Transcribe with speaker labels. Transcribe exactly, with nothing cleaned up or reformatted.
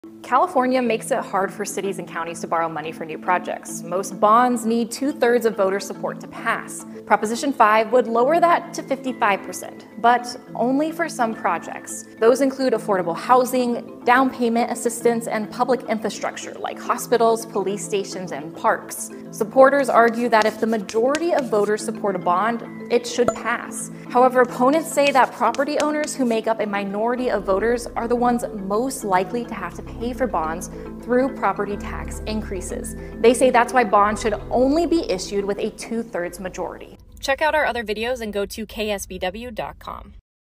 Speaker 1: California makes it hard for cities and counties to borrow money for new projects. Most bonds need two-thirds of voter support to pass. Proposition five would lower that to fifty-five percent, but only for some projects. Those include affordable housing, down payment assistance, and public infrastructure like hospitals, police stations, and parks. Supporters argue that if the majority of voters support a bond, it should pass. However, opponents say that property owners who make up a minority of voters are the ones most likely to have to pay for bonds through property tax increases. They say that's why bonds should only be issued with a two-thirds majority.
Speaker 2: Check out our other videos and go to K S B W dot com.